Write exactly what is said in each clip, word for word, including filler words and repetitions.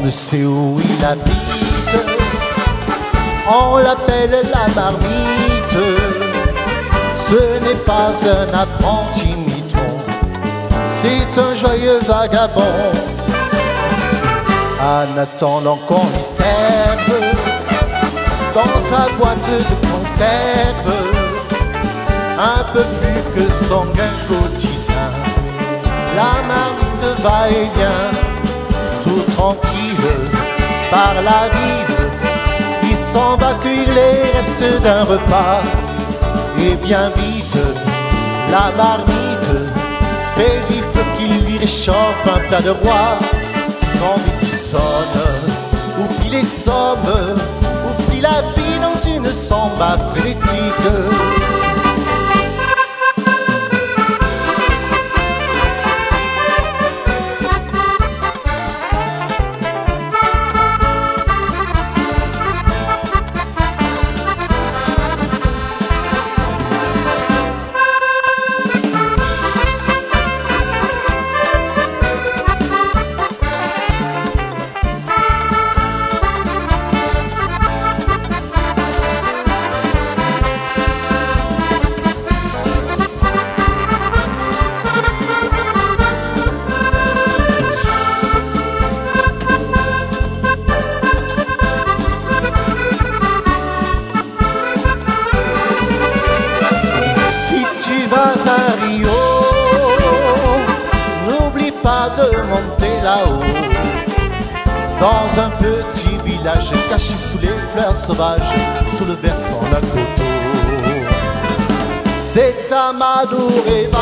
ne sait où il habite. On l'appelle la marmite. Ce n'est pas un apprenti mitron, c'est un joyeux vagabond. En attendant qu'on lui serve dans sa boîte de conserve un peu plus que son gain quotidien, la marmite va et vient, tout tranquille par la ville. Il s'en va cueillir les restes d'un repas. Et bien vite, la marmite fait du feu qui lui réchauffe un plat de roi. Quand il sonne, oublie les sommes, oublie la vie dans une samba frénétique. Si tu vas à Rio, n'oublie pas de monter là-haut, dans un petit village caché sous les fleurs sauvages, sous le versant d'un coteau. C'est à Madureira,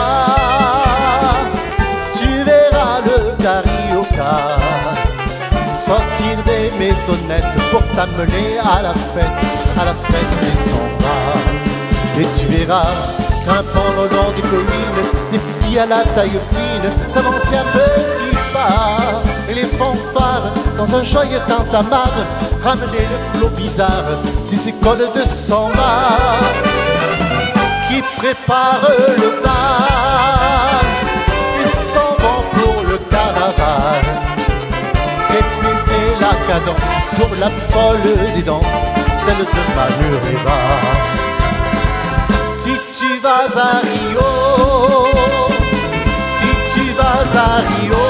tu verras le carioca sortir des maisonnettes pour t'amener à la fête, à la fête des sambas. Et tu verras, grimpant le long des collines, des filles à la taille fine s'avancer à petits pas. Et les fanfares, dans un joyeux tintamarre, ramener le flot bizarre des écoles de samba qui préparent le bal et s'en vont pour le carnaval. Répéter la cadence pour la folle des danses, celle de Madureira. Si tu vas à Rio, si tu vas à Rio,